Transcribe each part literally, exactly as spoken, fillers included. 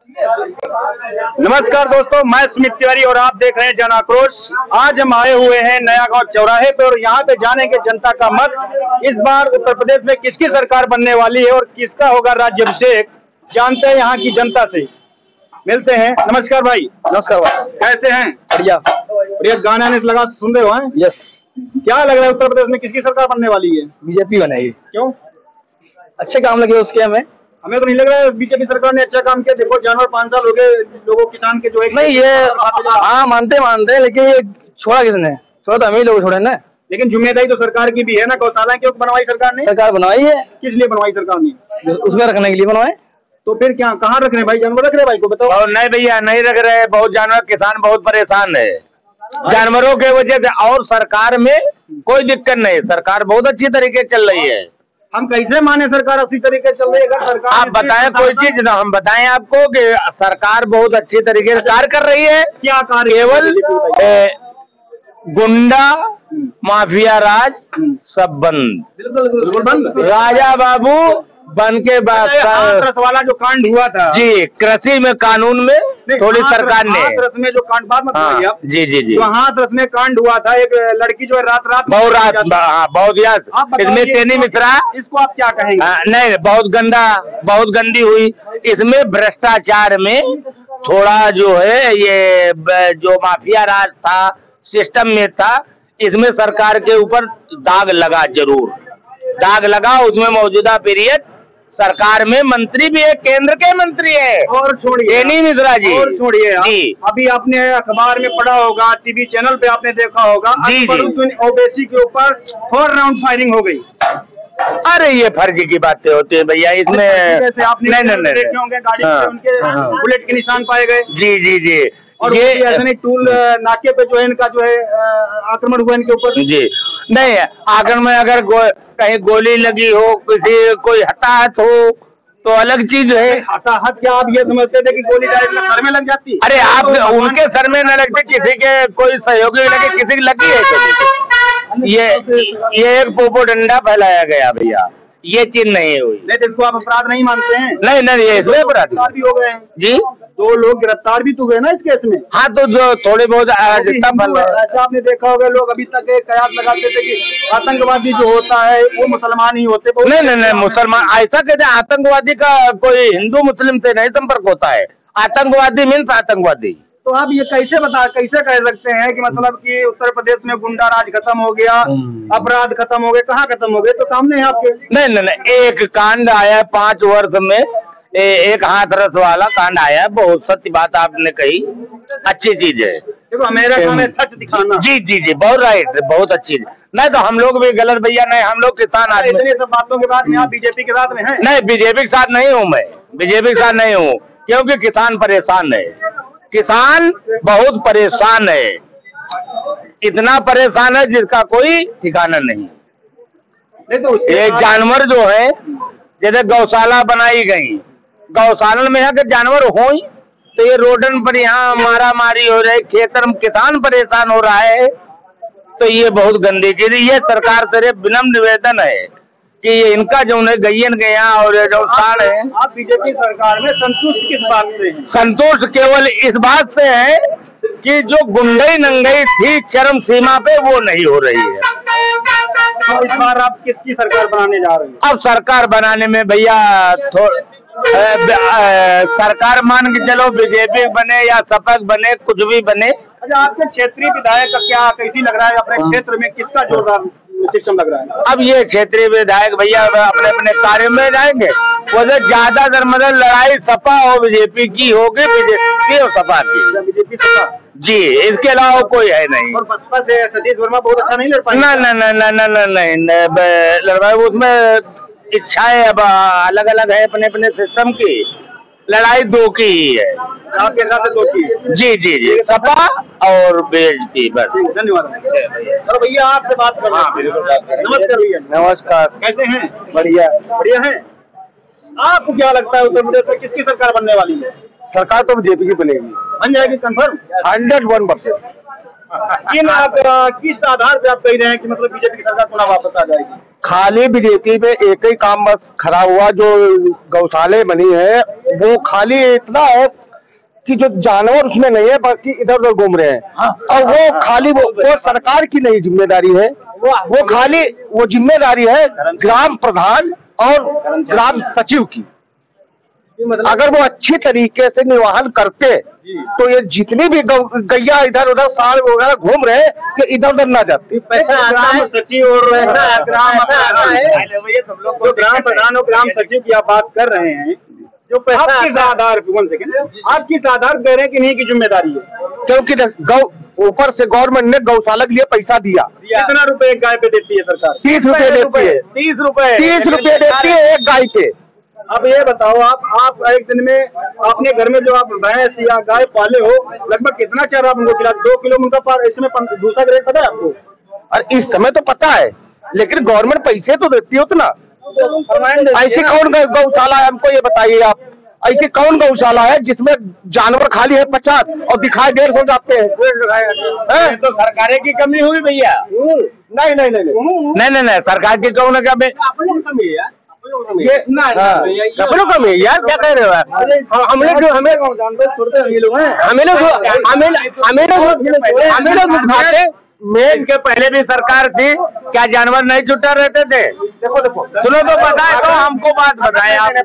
नमस्कार दोस्तों, मैं सुमित तिवारी और आप देख रहे हैं जन आक्रोश। आज हम आए हुए हैं नया गांव चौराहे पे और यहाँ पे जानेंगे जनता का मत। इस बार उत्तर प्रदेश में किसकी सरकार बनने वाली है और किसका होगा राज्याभिषेक, जानते हैं यहाँ की जनता से। मिलते हैं। नमस्कार भाई। नमस्कार भाई, कैसे हैं? बढ़िया बढ़िया। गाना ने लगा सुन रहे हो हैं? यस। क्या लग रहा है उत्तर प्रदेश में किसकी सरकार बनने वाली है? बीजेपी बनाएगी। क्यों? अच्छे काम लगे उसके हमें। हमें तो नहीं लग रहा है बीजेपी सरकार ने अच्छा काम किया। देखो जानवर पाँच साल हो गए लोगों किसान के जो है नहीं, ये हाँ मानते मानते लेकिन ये छोड़ा किसने? छोड़ा तो हम ही लोग छोड़े ना। लेकिन जिम्मेदारी तो सरकार की भी है ना। गौशाला क्यों बनवाई सरकार ने? सरकार बनवाई है। किस लिए बनवाई सरकार ने? उसमें रखने के लिए बनवाए। तो फिर क्या कहाँ रख रहे हैं भाई? जानवर रख रहे हैं भाई को बताओ। और नहीं भैया, नहीं रख रहे हैं। बहुत जानवर, किसान बहुत परेशान है जानवरों के वजह से। और सरकार में कोई दिक्कत नहीं, सरकार बहुत अच्छी तरीके चल रही है। हम कैसे माने सरकार अच्छी तरीके चल रही है? अगर सरकार आप बताएं कोई चीज ना, हम बताएं आपको कि सरकार बहुत अच्छी तरीके से कार्य कर रही है। क्या कार्य? केवल गुंडा माफिया राज सब बंद, बिल्कुल बंद। राजा बाबू बन के बाद हाथरस वाला जो कांड हुआ था जी, कृषि में कानून में थोड़ी सरकार ने हाथरस में जो कांड, बात मत हाँ, जी जी जी, जो हाथरस में कांड हुआ था, एक लड़की जो है रात रात बहुत रात बहुत याद इसमें टेनी मिश्रा, इसको आप क्या कहेंगे? आ, नहीं, बहुत गंदा, बहुत गंदी हुई। इसमें भ्रष्टाचार में थोड़ा जो है ये जो माफिया राज था, सिस्टम में था, इसमें सरकार के ऊपर दाग लगा, जरूर दाग लगा। उसमें मौजूदा पीरियड सरकार में मंत्री भी है, केंद्र के मंत्री है। और छोड़िए टेनी मिश्रा जी, और छोड़िए जी। अभी आपने अखबार में पढ़ा होगा, टीवी चैनल पे आपने देखा होगा, जी जी, ओवैसी के ऊपर फोर राउंड फायरिंग हो गई। अरे ये फर्जी की बातें होती है भैया इसमें। आपने नहीं नहीं देखे होंगे गाड़ी हाँ, पे उनके हाँ, बुलेट के निशान पाए गए। जी जी जी। और ये ऐसे नहीं, टूल नाके पे जो है इनका जो है आक्रमण हुआ इनके ऊपर। जी नहीं, आक्रमण में अगर गो, कहीं गोली लगी हो, किसी कोई हताहत हो तो अलग चीज है। हताहत क्या आप ये समझते थे कि गोली डायरेक्ट सर में लग जाती? अरे आप तो उनके सर में न लगते, किसी के कोई सहयोगी लगे, किसी की लगी है। ये ये एक पोपो डंडा फैलाया गया भैया, ये चीज नहीं हुई। नहीं, इसको आप अपराध नहीं मानते हैं? नहीं नहीं, ये इसमें अपराध भी हो गए हैं जी। दो लोग गिरफ्तार भी तो हुए ना इस केस में। हाँ, तो जो थोड़े बहुत ऐसा आपने देखा होगा, लोग अभी तक कयास लगाते थे कि आतंकवादी जो होता है वो मुसलमान ही होते। नहीं नहीं नहीं, मुसलमान ऐसा कहते हैं। आतंकवादी का कोई हिंदू मुस्लिम से नहीं संपर्क होता है। आतंकवादी मीन्स आतंकवादी। तो आप ये कैसे बता कैसे कह सकते हैं कि मतलब कि उत्तर प्रदेश में गुंडा राज खत्म हो गया, अपराध खत्म हो गए? कहाँ खत्म हो गए? तो सामने है आपके। नहीं नहीं नहीं, एक कांड आया पांच वर्ष में, ए, एक हाथरस वाला कांड आया। बहुत सत्य बात आपने कही, अच्छी चीज है। देखो मेरा काम है सच दिखाना। जी जी जी, बहुत राइट, बहुत अच्छी। नहीं तो हम लोग भी गलत भैया नहीं, हम लोग किसान आदमी। इतनी सब बातों के बाद में आप बीजेपी के साथ में हैं? नहीं, बीजेपी के साथ नहीं हूँ मैं, बीजेपी के साथ नहीं हूँ, क्योंकि किसान परेशान है। किसान बहुत परेशान है, इतना परेशान है जिसका कोई ठिकाना नहीं। तो एक जानवर जो है, जैसे गौशाला बनाई गई, गौशाला में है कि जानवर हो ही, तो ये रोडन पर यहाँ मारा मारी हो रही, खेतर में किसान परेशान हो रहा है। तो ये बहुत गंदी चीज। ये सरकार से विनम्र निवेदन है कि ये इनका जो है गैयन गया और जो साड़ है। आप बीजेपी सरकार में संतुष्ट किस बात से हैं? संतुष्ट केवल इस बात से है कि जो गुंडई नंगई थी चरम सीमा पे, वो नहीं हो रही है। तो इस बार आप किसकी सरकार बनाने जा रहे हैं? अब सरकार बनाने में भैया सरकार मान के चलो, बीजेपी बने या सपा बने, कुछ भी बने। अच्छा, आपके क्षेत्रीय विधायक का क्या कैसी लग रहा है? अपने क्षेत्र में किसका जोरदार सिस्टम लग रहा है? अब ये क्षेत्रीय विधायक भैया अपने अपने कार्य में जाएंगे। वो ज्यादातर मतलब लड़ाई सपा और बीजेपी की होगी, बीजेपी और सपा की। बीजेपी सपा जी, इसके अलावा कोई है नहीं। और बसपा से सतीश वर्मा बहुत अच्छा नहीं लड़ पाए? नहीं नहीं नहीं नहीं नहीं, लड़ाई उसमें इच्छाएं अब अलग अलग है, अपने अपने सिस्टम की। लड़ाई दो की ही है, आपके साथ दो की। जी जी जी, सपा और बीजेपी, बस। धन्यवाद। सर भैया आपसे बात कर रहा हूँ। नमस्कार भैया। नमस्कार। कैसे हैं? बढ़िया बढ़िया है। आपको क्या लगता है उत्तर प्रदेश में किसकी सरकार बनने वाली है? सरकार तो बीजेपी की बनेगी। बन जाएगी कंफर्म? Hundred one percent. किन आप किस आधार पे आप कह रहे हैं कि मतलब बीजेपी की सरकार पुनः वापस आ जाएगी? खाली बीजेपी में एक ही काम बस खड़ा हुआ, जो गौशाले बनी है वो खाली इतना है कि जो जानवर उसमें नहीं है बाकी इधर उधर घूम रहे हैं। हाँ, और वो खाली वो, वो सरकार की नहीं जिम्मेदारी है, वो खाली वो जिम्मेदारी है ग्राम प्रधान और ग्राम सचिव की। अगर वो अच्छी तरीके से निर्वहन करते तो ये जितनी भी गैया इधर उधर साल वगैरह घूम रहे कि इधर उधर ना जाते। ग्राम सचिव और ग्राम प्रधान और ग्राम सचिव की आप बात कर रहे हैं, जो पैसा किस आधार पे आप किस आधार कह रहे हैं कि नहीं की जिम्मेदारी है? क्योंकि गौ ऊपर से गवर्नमेंट ने गौशाला के लिए पैसा दिया। कितना रुपए एक गाय पे देती है सरकार? तीस रुपए देती है। तीस रुपए तीस रुपए देती है एक गाय पे। अब ये बताओ, आप आप एक दिन में अपने घर में जो आप भैंस या गाय पाले हो, लगभग कितना चारा आप उनको खिला? दो किलो उनका पार इसमें दूसरा ग्रेड पता है आपको? और इस समय तो पता है, लेकिन गवर्नमेंट पैसे तो देती है उतना। ऐसी कौन गौशाला है हमको ये बताइए आप? ऐसी कौन गौशाला है जिसमें जानवर खाली है पचास और दिखाई डेढ़ सौ जाते हैं? तो सरकार की कमी हुई भैया? नहीं नहीं नहीं नहीं नहीं नहीं सरकार की कौन कमी? ये अपनों कमी है यार, क्या कह रहे हो आप? हम लोग जो हमें हमें लोग हमें लोग हमें लोग हमें लोग खाते मेन के पहले भी सरकार थी, क्या जानवर नहीं छुट्टा रहते थे? देखो देखो सुनो तो बताए तो हमको बात बताए आप।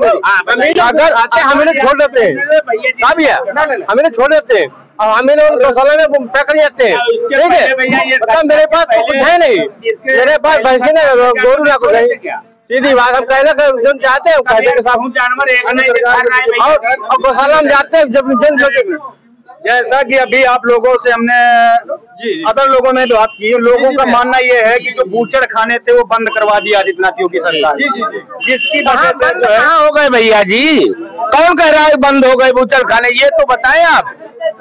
अगर हमें लोग छोड़ देते हैं भैया, हमें लोग छोड़ देते हैं और हमें लोग गौशाला में घूमता कर जाते हैं, ठीक है? मेरे पास कुछ है नहीं, मेरे पास भैंसे ना गोरू ना कुछ है। सीधी बात हम कहना जन चाहते हैं कहते के साथ जानवर एक नहीं और गौशाला हम जाते हैं जब जन। जैसा कि अभी आप लोगों से हमने अदर लोगों ने बात की, लोगों का मानना ये है कि जो बूचड़ खाने थे वो बंद करवा दिया आदित्यनाथ योगी सरकार, जिसकी वजह से जो है हो गए भैया जी। कौन कह रहा है बंद हो गए बूचड़ खाने? ये तो बताएं आप,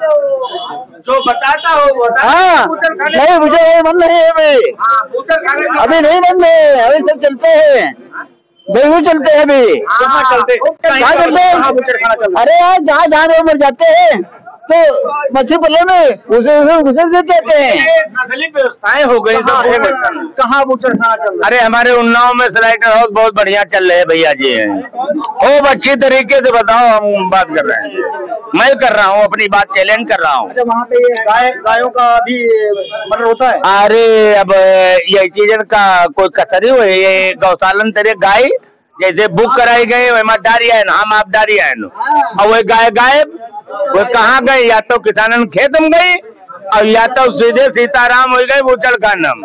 जो बताता हो। हाँ नहीं, मुझे बंद नहीं है अभी, अभी नहीं बंद है, अभी सब चलते हैं, बिल्कुल चलते हैं अभी। कहाँ चलते कहाँ चलते हैं? अरे यार जहाँ जहाँ लोग मिल जाते हैं तो मछली पल्ले में उसे उसे दे देते हैं। नकली व्यवस्थाएं हो गई सब। कहाँ बूचड़ खाना चल रहा है? अरे हमारे उन्नाव में स्लाइडर हाउस बहुत बढ़िया चल रहे हैं भैया जी। खूब अच्छी तरीके से बताओ, हम बात कर रहे हैं, मैं कर रहा हूँ अपनी बात चैलेंज कर रहा हूँ। अच्छा, वहाँ पे ये गाय गायों का भी मर्डर होता है? अरे अब ये चीजन का कोई कसरी हो, ये गौशालन तेरे गाय जैसे बुक कराई गई डारी है ना, हम आप डारी है और वो गाय गायब, वो कहाँ गए? या तो किसानन खेत में गई और या तो सीधे सीताराम हो गए बूचड़ खानम।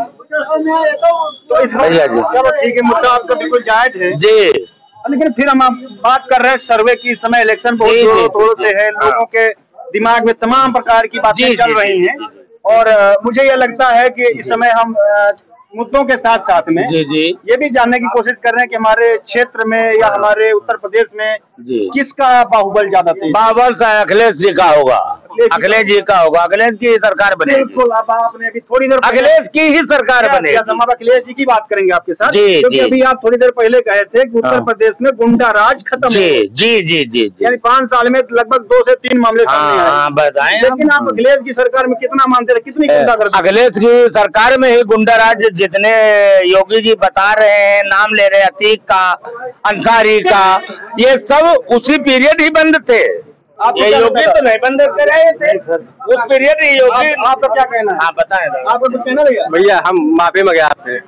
चलो ठीक है, मुद्दा आपका बिल्कुल जायज है जी, लेकिन फिर हम आप बात कर रहे हैं सर्वे की। इस समय इलेक्शन बहुत जोरों तोड़ों से है, लोगों के दिमाग में तमाम प्रकार की बातें चल रही हैं और मुझे यह लगता है कि इस समय हम मुद्दों के साथ साथ में जी जी ये भी जानने की कोशिश कर रहे हैं कि हमारे क्षेत्र में या हमारे उत्तर प्रदेश में किसका बाहुबल ज्यादा तेज? बाहुबल से अखिलेश जी का होगा, अखिलेश जी का होगा, अखिलेश की सरकार बनेगी। बिल्कुल, अब आपने अभी थोड़ी देर अखिलेश की ही सरकार बनेगी। हम अब अखिलेश जी की बात करेंगे आपके साथ, जी, क्योंकि जी। अभी आप थोड़ी देर पहले कहे थे कि उत्तर प्रदेश में गुंडा राज खत्म जी जी जी जी यानी पाँच साल में लगभग दो से तीन मामले सामने आए। बताएं, लेकिन आप अखिलेश की सरकार में कितना मानते थे, कितनी गुंडागर्दी? अखिलेश की सरकार में ही गुंडा राज जितने योगी जी बता रहे हैं, नाम ले रहे अतीक का, अंसारी का, ये सब उसी पीरियड ही बंद थे। ये योगी तो नहीं बंद कर रहे थे उस पीरियड ही योगी। आपका क्या कहना है? आप बताएं, आपका कुछ कहना भैया? भैया हम माफी में गया थे।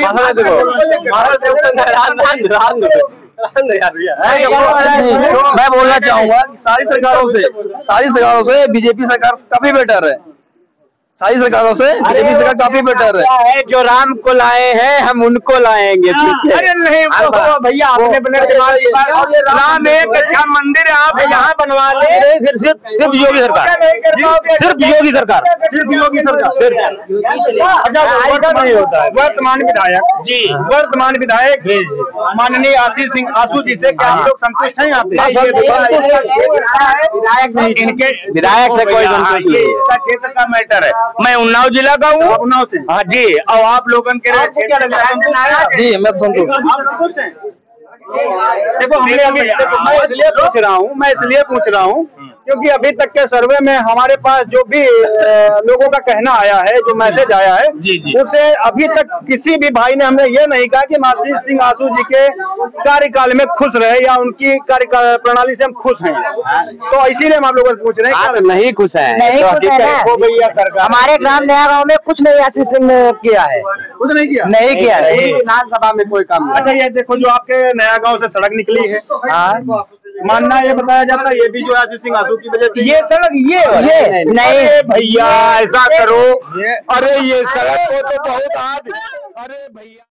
मैं बोलना चाहूंगा सारी सरकारों से सारी सरकारों से बीजेपी सरकार काफी बेटर है, सारी सरकारों से बीजेपी सरकार काफी बेटर है। जो राम को लाए हैं हम उनको लाएंगे। अरे नहीं भैया, आपने राम एक अच्छा मंदिर आप यहाँ बनवा ले, सिर्फ सिर्फ योगी सरकार, सिर्फ योगी सरकार, सिर्फ योगी सरकार। अच्छा, नहीं होता है। वर्तमान विधायक जी, वर्तमान विधायक माननीय आशीष सिंह आशु जी से क्या आप लोग संतुष्ट हैं? यहाँ पे विधायक नहीं, इनके विधायक से कोई क्षेत्र का मैटर है। मैं उन्नाव जिला का हूँ, उन्नाव से। हाँ जी, और आप लोगों के क्या लग रहा है? जी मैं संतुष्ट। देखो हमने अभी, मैं इसलिए पूछ रहा हूँ मैं इसलिए पूछ रहा हूँ क्योंकि अभी तक के सर्वे में हमारे पास जो भी अ, लोगों का कहना आया है, जो मैसेज आया है, जी, जी। उसे अभी तक किसी भी भाई ने हमने ये नहीं कहा कि मानसिंह सिंह आसू जी के कार्यकाल में खुश रहे या उनकी कार्य प्रणाली से हम खुश हैं। तो इसीलिए हम आप लोगों से पूछ रहे हैं आप नहीं खुश है नहीं तो खुश है ना। हो गई है सरकार। हमारे ग्राम नया गांव में कुछ नहीं आशीष सिंह ने किया है, कुछ नहीं किया, नहीं किया है। विधानसभा में कोई काम अच्छा ये देखो जो आपके नया गांव से सड़क निकली है, हाँ। मानना ये बताया जाता है ये भी जो है आशीष सिंह आसू की वजह से ये सड़क ये ये नहीं अरे भैया ऐसा करो, अरे ये सड़क को तो बहुत आज, अरे भैया